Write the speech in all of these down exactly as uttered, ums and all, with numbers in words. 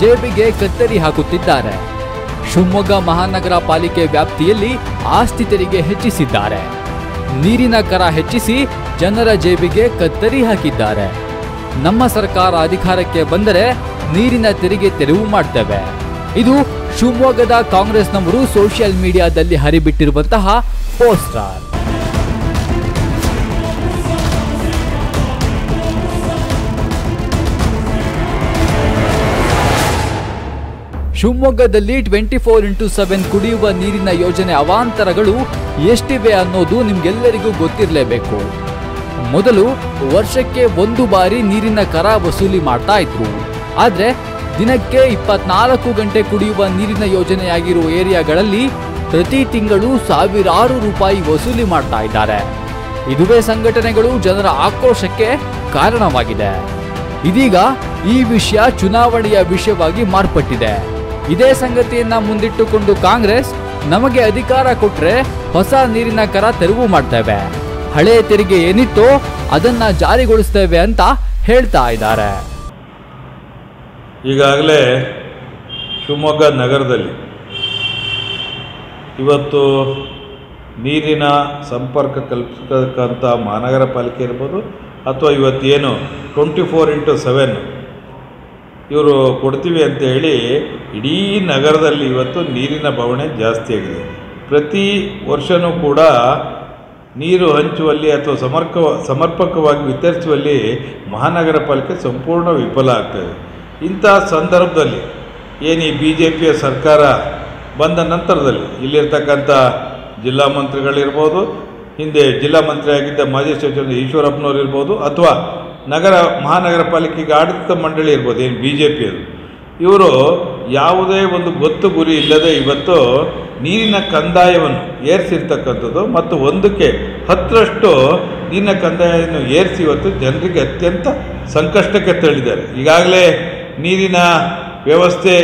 ಜೇಬಿಗೆ ಕತ್ತರಿ ಹಾಕುತ್ತಿದ್ದಾರೆ. ಶಿವಮೊಗ್ಗ ಮಹಾನಗರ ಪಾಲಿಕೆ ವ್ಯಾಪ್ತಿಯಲ್ಲಿ ಆಸ್ತಿ ತೆರಿಗೆ ಹೆಚ್ಚಿಸಿದ್ದಾರೆ. ನೀರಿನ ಕರ ಹೆಚ್ಚಿಸಿ ಜನರ ಜೇಬಿಗೆ ಕತ್ತರಿ ಹಾಕಿದ್ದಾರೆ. ನಮ್ಮ ಸರ್ಕಾರ ಅಧಿಕಾರಕ್ಕೆ ಬಂದರೆ ನೀರಿನ ತೆರಿಗೆ ತೆರವು ಮಾಡ್ತೇವೆ. ಇದು ಶಿವಮೊಗ್ಗದ ಕಾಂಗ್ರೆಸ್ನವರು ಸೋಷಿಯಲ್ ಮೀಡಿಯಾದಲ್ಲಿ ಹರಿಬಿಟ್ಟಿರುವಂತಹ ಪೋಸ್ಟರ್. ಶಿವಮೊಗ್ಗದಲ್ಲಿ ಟ್ವೆಂಟಿ ಫೋರ್ ಇಂಟು ಸೆವೆನ್ ಕುಡಿಯುವ ನೀರಿನ ಯೋಜನೆ ಅವಾಂತರಗಳು ಎಷ್ಟಿವೆ ಅನ್ನೋದು ನಿಮ್ಗೆಲ್ಲರಿಗೂ ಗೊತ್ತಿರಲೇಬೇಕು. ಮೊದಲು ವರ್ಷಕ್ಕೆ ಒಂದು ಬಾರಿ ನೀರಿನ ಕರ ವಸೂಲಿ ಮಾಡ್ತಾ ಇದ್ರು. ಆದ್ರೆ ದಿನಕ್ಕೆ ಇಪ್ಪತ್ನಾಲ್ಕು ಗಂಟೆ ಕುಡಿಯುವ ನೀರಿನ ಯೋಜನೆಯಾಗಿರುವ ಏರಿಯಾಗಳಲ್ಲಿ ಪ್ರತಿ ತಿಂಗಳು ಸಾವಿರಾರು ರೂಪಾಯಿ ವಸೂಲಿ ಮಾಡ್ತಾ ಇದ್ದಾರೆ. ಇದುವೇ ಸಂಘಟನೆಗಳು ಜನರ ಆಕ್ರೋಶಕ್ಕೆ ಕಾರಣವಾಗಿದೆ. ಇದೀಗ ಈ ವಿಷಯ ಚುನಾವಣೆಯ ವಿಷಯವಾಗಿ ಮಾರ್ಪಟ್ಟಿದೆ. ಇದೇ ಸಂಗತಿಯನ್ನ ಮುಂದಿಟ್ಟುಕೊಂಡು ಕಾಂಗ್ರೆಸ್ ನಮಗೆ ಅಧಿಕಾರ ಕೊಟ್ರೆ ಹೊಸ ನೀರಿನ ಕರ ತೆರವು ಮಾಡ್ತೇವೆ, ಹಳೆ ತೆರಿಗೆ ಏನಿತ್ತೋ ಅದನ್ನ ಜಾರಿಗೊಳಿಸ್ತೇವೆ ಅಂತ ಹೇಳ್ತಾ ಇದ್ದಾರೆ. ಈಗಾಗಲೇ ಶಿವಮೊಗ್ಗ ನಗರದಲ್ಲಿ ಇವತ್ತು ನೀರಿನ ಸಂಪರ್ಕ ಕಲ್ಪಿಸತಕ್ಕಂಥ ಮಹಾನಗರ ಪಾಲಿಕೆ ಇರ್ಬೋದು ಅಥವಾ ಇವತ್ತೇನು ಟ್ವೆಂಟಿ ಫೋರ್ ಇಂಟು ಸೆವೆನ್ ಇವರು ಕೊಡ್ತೀವಿ ಅಂತ ಹೇಳಿ ಇಡೀ ನಗರದಲ್ಲಿ ಇವತ್ತು ನೀರಿನ ಬವಣೆ ಜಾಸ್ತಿ ಆಗಿದೆ. ಪ್ರತಿ ವರ್ಷವೂ ಕೂಡ ನೀರು ಹಂಚುವಲ್ಲಿ ಅಥವಾ ಸಮರ್ಕ ಸಮರ್ಪಕವಾಗಿ ವಿತರಿಸುವಲ್ಲಿ ಮಹಾನಗರ ಪಾಲಿಕೆ ಸಂಪೂರ್ಣ ವಿಫಲ ಆಗ್ತದೆ. ಇಂಥ ಸಂದರ್ಭದಲ್ಲಿ ಏನು ಈ ಬಿ ಜೆ ಪಿಯ ಸರ್ಕಾರ ಬಂದ ನಂತರದಲ್ಲಿ ಇಲ್ಲಿರ್ತಕ್ಕಂಥ ಜಿಲ್ಲಾ ಮಂತ್ರಿಗಳಿರ್ಬೋದು, ಹಿಂದೆ ಜಿಲ್ಲಾ ಮಂತ್ರಿ ಆಗಿದ್ದ ಮಾಜಿ ಸಚಿವ ಈಶ್ವರಪ್ಪನವ್ರು ಇರ್ಬೋದು, ಅಥವಾ ನಗರ ಮಹಾನಗರ ಪಾಲಿಕೆಗೆ ಆಡಳಿತ ಮಂಡಳಿ ಇರ್ಬೋದು, ಏನು ಬಿ ಜೆ ಪಿಯದು, ಇವರು ಯಾವುದೇ ಒಂದು ಗೊತ್ತು ಗುರಿ ಇಲ್ಲದೆ ಇವತ್ತು ನೀರಿನ ಕಂದಾಯವನ್ನು ಏರಿಸಿರ್ತಕ್ಕಂಥದ್ದು ಮತ್ತು ಒಂದಕ್ಕೆ ಹತ್ತರಷ್ಟು ನೀರಿನ ಕಂದಾಯವನ್ನು ಏರಿಸಿ ಇವತ್ತು ಜನರಿಗೆ ಅತ್ಯಂತ ಸಂಕಷ್ಟಕ್ಕೆ ತಳ್ಳಿದ್ದಾರೆ. ಈಗಾಗಲೇ ನೀರಿನ ವ್ಯವಸ್ಥೆ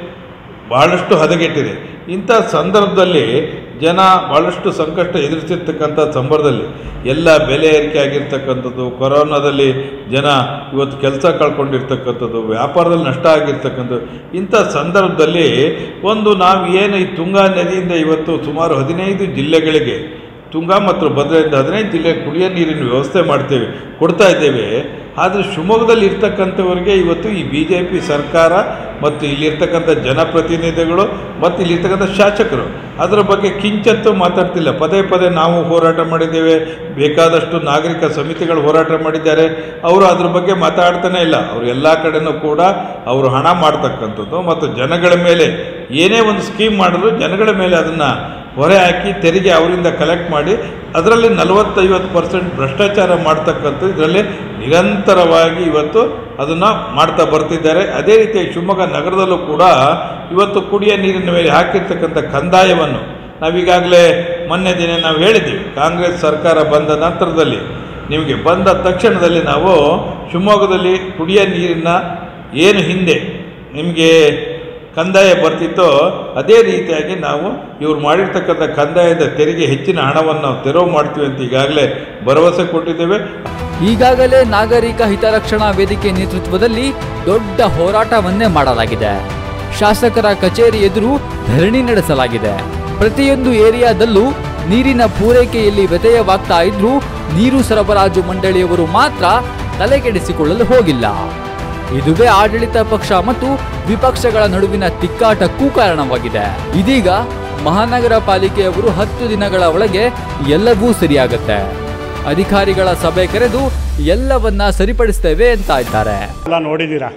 ಭಾಳಷ್ಟು ಹದಗೆಟ್ಟಿದೆ. ಇಂಥ ಸಂದರ್ಭದಲ್ಲಿ ಜನ ಭಾಳಷ್ಟು ಸಂಕಷ್ಟ ಎದುರಿಸಿರ್ತಕ್ಕಂಥ ಸಂದರ್ಭದಲ್ಲಿ ಎಲ್ಲ ಬೆಲೆ ಏರಿಕೆ ಆಗಿರ್ತಕ್ಕಂಥದ್ದು, ಕೊರೋನಾದಲ್ಲಿ ಜನ ಇವತ್ತು ಕೆಲಸ ಕಳ್ಕೊಂಡಿರ್ತಕ್ಕಂಥದ್ದು, ವ್ಯಾಪಾರದಲ್ಲಿ ನಷ್ಟ ಆಗಿರ್ತಕ್ಕಂಥದ್ದು, ಇಂಥ ಸಂದರ್ಭದಲ್ಲಿ ಒಂದು ನಾವು ಏನು ಈ ತುಂಗಾ ನದಿಯಿಂದ ಇವತ್ತು ಸುಮಾರು ಹದಿನೈದು ಜಿಲ್ಲೆಗಳಿಗೆ, ತುಂಗಾ ಮತ್ತು ಭದ್ರೆಯಿಂದ ಹದಿನೈದು ಜಿಲ್ಲೆ ಕುಡಿಯೋ ನೀರಿನ ವ್ಯವಸ್ಥೆ ಮಾಡ್ತೇವೆ ಕೊಡ್ತಾ ಇದ್ದೇವೆ. ಆದರೆ ಶಿವಮೊಗ್ಗದಲ್ಲಿ ಇರ್ತಕ್ಕಂಥವ್ರಿಗೆ ಇವತ್ತು ಈ ಬಿ ಜೆ ಪಿ ಸರ್ಕಾರ ಮತ್ತು ಇಲ್ಲಿರ್ತಕ್ಕಂಥ ಜನಪ್ರತಿನಿಧಿಗಳು ಮತ್ತು ಇಲ್ಲಿರ್ತಕ್ಕಂಥ ಶಾಸಕರು ಅದರ ಬಗ್ಗೆ ಕಿಂಚತ್ತೂ ಮಾತಾಡ್ತಿಲ್ಲ. ಪದೇ ಪದೇ ನಾವು ಹೋರಾಟ ಮಾಡಿದ್ದೇವೆ, ಬೇಕಾದಷ್ಟು ನಾಗರಿಕ ಸಮಿತಿಗಳು ಹೋರಾಟ ಮಾಡಿದ್ದಾರೆ, ಅವರು ಅದ್ರ ಬಗ್ಗೆ ಮಾತಾಡ್ತಾನೆ ಇಲ್ಲ. ಅವರು ಎಲ್ಲ ಕಡೆನೂ ಕೂಡ ಅವರು ಹಣ ಮಾಡ್ತಕ್ಕಂಥದ್ದು ಮತ್ತು ಜನಗಳ ಮೇಲೆ ಏನೇ ಒಂದು ಸ್ಕೀಮ್ ಮಾಡಿದ್ರು ಜನಗಳ ಮೇಲೆ ಅದನ್ನು ಹೊರೆ ಹಾಕಿ ತೆರಿಗೆ ಅವರಿಂದ ಕಲೆಕ್ಟ್ ಮಾಡಿ ಅದರಲ್ಲಿ ನಲವತ್ತೈವತ್ತು ಪರ್ಸೆಂಟ್ ಭ್ರಷ್ಟಾಚಾರ ಮಾಡ್ತಕ್ಕಂಥದ್ದು ಇದರಲ್ಲಿ ನಿರಂತರವಾಗಿ ಇವತ್ತು ಅದನ್ನು ಮಾಡ್ತಾ ಬರ್ತಿದ್ದಾರೆ. ಅದೇ ರೀತಿ ಶಿವಮೊಗ್ಗ ನಗರದಲ್ಲೂ ಕೂಡ ಇವತ್ತು ಕುಡಿಯೋ ನೀರಿನ ಮೇಲೆ ಹಾಕಿರ್ತಕ್ಕಂಥ ಕಂದಾಯವನ್ನು ನಾವೀಗಾಗಲೇ ಮೊನ್ನೆ ದಿನ ನಾವು ಹೇಳಿದ್ದೀವಿ. ಕಾಂಗ್ರೆಸ್ ಸರ್ಕಾರ ಬಂದ ನಂತರದಲ್ಲಿ ನಿಮಗೆ ಬಂದ ತಕ್ಷಣದಲ್ಲಿ ನಾವು ಶಿವಮೊಗ್ಗದಲ್ಲಿ ಕುಡಿಯೋ ನೀರಿನ ಏನು ಹಿಂದೆ ನಿಮಗೆ ಕಂದಾಯ ಬರ್ತಿತ್ತೋ ಅದೇ ರೀತಿಯಾಗಿ ನಾವು ಇವ್ರು ಮಾಡಿರ್ತಕ್ಕಂಥ ಕಂದಾಯದ ತೆರಿಗೆ ಹೆಚ್ಚಿನ ಹಣವನ್ನು ನಾವು ತೆರವು ಮಾಡ್ತೀವಿ ಅಂತ ಈಗಾಗಲೇ ಭರವಸೆ ಕೊಟ್ಟಿದ್ದೇವೆ. ಈಗಾಗಲೇ ನಾಗರಿಕ ಹಿತರಕ್ಷಣಾ ವೇದಿಕೆ ನೇತೃತ್ವದಲ್ಲಿ ದೊಡ್ಡ ಹೋರಾಟವನ್ನೇ ಮಾಡಲಾಗಿದೆ. ಶಾಸಕರ ಕಚೇರಿ ಎದುರು ಧರಣಿ ನಡೆಸಲಾಗಿದೆ. ಪ್ರತಿಯೊಂದು ಏರಿಯಾದಲ್ಲೂ ನೀರಿನ ಪೂರೈಕೆಯಲ್ಲಿ ವ್ಯತ್ಯಯವಾಗ್ತಾ ಇದ್ರೂ ನೀರು ಸರಬರಾಜು ಮಂಡಳಿಯವರು ಮಾತ್ರ ತಲೆಕೆಡಿಸಿಕೊಳ್ಳಲು ಹೋಗಿಲ್ಲ. ಇದುವೇ ಆಡಳಿತ ಪಕ್ಷ ಮತ್ತು ವಿಪಕ್ಷಗಳ ನಡುವಿನ ತಿಕ್ಕಾಟಕ್ಕೂ ಕಾರಣವಾಗಿದೆ. ಇದೀಗ ಮಹಾನಗರ ಪಾಲಿಕೆಯವರು ಹತ್ತು ದಿನಗಳ ಒಳಗೆ ಎಲ್ಲವೂ ಸರಿಯಾಗುತ್ತೆ, ಅಧಿಕಾರಿಗಳ ಸಭೆ ಕರೆದು ಎಲ್ಲವನ್ನ ಸರಿಪಡಿಸ್ತೇವೆ ಅಂತ ಇದ್ದಾರೆ. ಎಲ್ಲ ನೋಡಿದ್ದೀರಾ,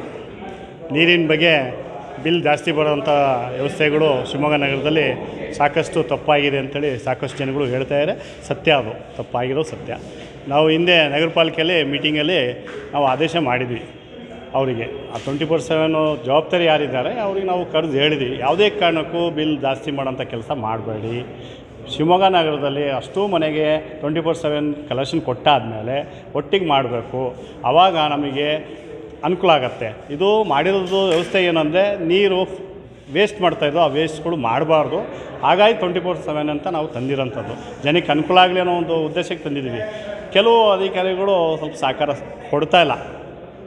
ನೀರಿನ ಬಗ್ಗೆ ಬಿಲ್ ಜಾಸ್ತಿ ಬರೋವಂಥ ವ್ಯವಸ್ಥೆಗಳು ಶಿವಮೊಗ್ಗ ನಗರದಲ್ಲಿ ಸಾಕಷ್ಟು ತಪ್ಪಾಗಿದೆ ಅಂತೇಳಿ ಸಾಕಷ್ಟು ಜನಗಳು ಹೇಳ್ತಾ ಇದ್ದಾರೆ. ಸತ್ಯ, ಅದು ತಪ್ಪಾಗಿರೋ ಸತ್ಯ. ನಾವು ಹಿಂದೆ ನಗರ ಪಾಲಿಕೆಯಲ್ಲಿ ಮೀಟಿಂಗಲ್ಲಿ ನಾವು ಆದೇಶ ಮಾಡಿದ್ವಿ ಅವರಿಗೆ. ಆ ಟ್ವೆಂಟಿ ಫೋರ್ ಸೆವೆನು ಜವಾಬ್ದಾರಿ ಯಾರಿದ್ದಾರೆ ಅವ್ರಿಗೆ ನಾವು ಕರೆದು ಹೇಳಿದ್ವಿ, ಯಾವುದೇ ಕಾರಣಕ್ಕೂ ಬಿಲ್ ಜಾಸ್ತಿ ಮಾಡೋಂಥ ಕೆಲಸ ಮಾಡಬೇಡಿ. ಶಿವಮೊಗ್ಗ ನಗರದಲ್ಲಿ ಅಷ್ಟೂ ಮನೆಗೆ ಟ್ವೆಂಟಿ ಫೋರ್ ಸೆವೆನ್ ಕಲೆಕ್ಷನ್ ಕೊಟ್ಟಾದಮೇಲೆ ಒಟ್ಟಿಗೆ ಮಾಡಬೇಕು, ಆವಾಗ ನಮಗೆ ಅನುಕೂಲ ಆಗತ್ತೆ. ಇದು ಮಾಡಿರೋದು ವ್ಯವಸ್ಥೆ ಏನಂದರೆ ನೀರು ವೇಸ್ಟ್ ಮಾಡ್ತಾಯಿದ್ದೋ ಆ ವೇಸ್ಟ್ಗಳು ಮಾಡಬಾರ್ದು. ಹಾಗಾಗಿ ಟ್ವೆಂಟಿ ಫೋರ್ ಸೆವೆನ್ ಅಂತ ನಾವು ತಂದಿರೋಂಥದ್ದು, ಜನಕ್ಕೆ ಅನುಕೂಲ ಆಗಲಿ ಅನ್ನೋ ಒಂದು ಉದ್ದೇಶಕ್ಕೆ ತಂದಿದ್ದೀವಿ. ಕೆಲವು ಅಧಿಕಾರಿಗಳು ಸ್ವಲ್ಪ ಸಹಕಾರ ಕೊಡ್ತಾಯಿಲ್ಲ.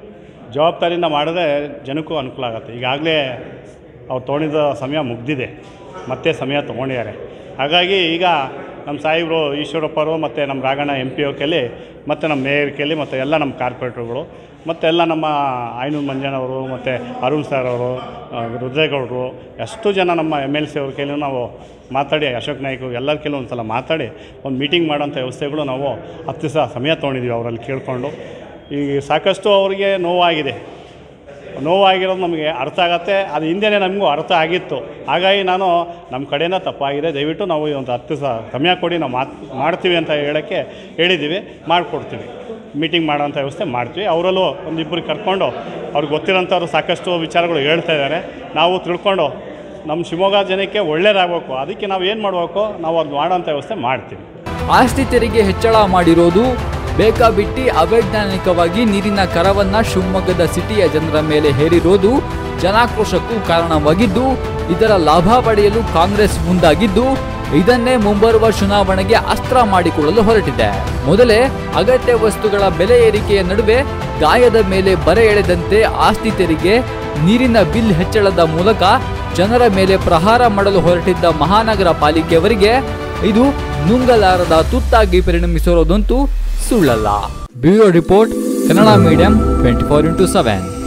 ಜವಾಬ್ದಾರಿಯಿಂದ ಮಾಡಿದ್ರೆ ಜನಕ್ಕೂ ಅನುಕೂಲ ಆಗುತ್ತೆ. ಈಗಾಗಲೇ ಅವ್ರು ತೊಗೊಂಡಿದ್ದ ಸಮಯ ಮುಗ್ದಿದೆ, ಮತ್ತೆ ಸಮಯ ತೊಗೊಂಡಿದ್ದಾರೆ. ಹಾಗಾಗಿ ಈಗ ನಮ್ಮ ಸಾಹೇಬರು ಈಶ್ವರಪ್ಪರು ಮತ್ತು ನಮ್ಮ ರಾಘಣ್ಣ ಎಂ ಪಿ ಓಕೆಲಿ ಮತ್ತು ನಮ್ಮ ಮೇಯರ್ ಕೇಳಿ ಮತ್ತು ಎಲ್ಲ ನಮ್ಮ ಕಾರ್ಪೊರೇಟ್ರುಗಳು ಮತ್ತು ಎಲ್ಲ ನಮ್ಮ ಆಯನೂರು ಮಂಜಣ್ಣವರು ಮತ್ತು ಅರುಣ್ ಸರ್ ಅವರು, ರುದ್ರೇಗೌಡರು, ಎಷ್ಟು ಜನ ನಮ್ಮ ಎಮ್ ಎಲ್ ಸಿ ಅವ್ರ ಕೈಲೂ ನಾವು ಮಾತಾಡಿ, ಅಶೋಕ್ ನಾಯ್ಕು ಎಲ್ಲರ ಕೈಲೂ ಒಂದು ಸಲ ಮಾತಾಡಿ ಒಂದು ಮೀಟಿಂಗ್ ಮಾಡೋಂಥ ವ್ಯವಸ್ಥೆಗಳು ನಾವು ಹತ್ತು ದಿವಸ ಸಮಯ ತೊಗೊಂಡಿದ್ದೀವಿ ಅವರಲ್ಲಿ ಕೇಳಿಕೊಂಡು. ಈಗ ಸಾಕಷ್ಟು ಅವರಿಗೆ ನೋವಾಗಿದೆ. ನೋವಾಗಿರೋದು ನಮಗೆ ಅರ್ಥ ಆಗುತ್ತೆ. ಅದು ಹಿಂದೆಯೇ ನಮಗೂ ಅರ್ಥ ಆಗಿತ್ತು. ಹಾಗಾಗಿ ನಾನು ನಮ್ಮ ಕಡೆನೇ ತಪ್ಪಾಗಿದೆ, ದಯವಿಟ್ಟು ನಾವು ಒಂದು ಹತ್ತು ದಿವಸ ಸಮಯ ಕೊಡಿ, ನಾವು ಮಾತು ಮಾಡ್ತೀವಿ ಅಂತ ಹೇಳೋಕ್ಕೆ ಹೇಳಿದ್ದೀವಿ, ಮಾಡಿಕೊಡ್ತೀವಿ. ಮೀಟಿಂಗ್ ಮಾಡೋಂಥ ವ್ಯವಸ್ಥೆ ಮಾಡ್ತೀವಿ. ಅವರಲ್ಲೂ ಒಂದಿಬ್ಬರು ಕರ್ಕೊಂಡು ಅವ್ರಿಗೆ ಗೊತ್ತಿರೋಂಥವ್ರು ಸಾಕಷ್ಟು ವಿಚಾರಗಳು ಹೇಳ್ತಾ ಇದ್ದಾರೆ. ನಾವು ತಿಳ್ಕೊಂಡು ನಮ್ಮ ಶಿವಮೊಗ್ಗ ಜನಕ್ಕೆ ಒಳ್ಳೇದಾಗಬೇಕು, ಅದಕ್ಕೆ ನಾವು ಏನು ಮಾಡಬೇಕು, ನಾವು ಅದು ಮಾಡೋಂಥ ವ್ಯವಸ್ಥೆ ಮಾಡ್ತೀವಿ. ಆಸ್ತಿ ತೆರಿಗೆ ಹೆಚ್ಚಳ ಮಾಡಿರೋದು ಬೇಕಾಬಿಟ್ಟಿ ಅವೈಜ್ಞಾನಿಕವಾಗಿ ನೀರಿನ ಕರವನ್ನ ಶಿವಮೊಗ್ಗದ ಸಿಟಿಯ ಜನರ ಮೇಲೆ ಹೇರಿರೋದು ಜನಾಕ್ರೋಶಕ್ಕೂ ಕಾರಣವಾಗಿದ್ದು, ಇದರ ಲಾಭ ಪಡೆಯಲು ಕಾಂಗ್ರೆಸ್ ಮುಂದಾಗಿದ್ದು ಇದನ್ನೇ ಮುಂಬರುವ ಚುನಾವಣೆಗೆ ಅಸ್ತ್ರ ಮಾಡಿಕೊಳ್ಳಲು ಹೊರಟಿದೆ. ಮೊದಲೇ ಅಗತ್ಯ ವಸ್ತುಗಳ ಬೆಲೆ ಏರಿಕೆಯ ನಡುವೆ ಗಾಯದ ಮೇಲೆ ಬರೆ ಎಳೆದಂತೆ ಆಸ್ತಿ ತೆರಿಗೆ, ನೀರಿನ ಬಿಲ್ ಹೆಚ್ಚಳದ ಮೂಲಕ ಜನರ ಮೇಲೆ ಪ್ರಹಾರ ಮಾಡಲು ಹೊರಟಿದ್ದ ಮಹಾನಗರ ಪಾಲಿಕೆಯವರಿಗೆ ಇದು ನುಂಗಲಾರದ ತುತ್ತಾಗಿ ಪರಿಣಮಿಸಿರೋದಂತೂ ಸುಳ್ಳಲ್ಲ. Bureau report, Kannada medium twenty four into seven.